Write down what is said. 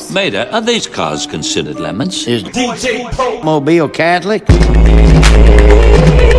Maida, are these cars considered lemons? Is DJ popemobile Catholic?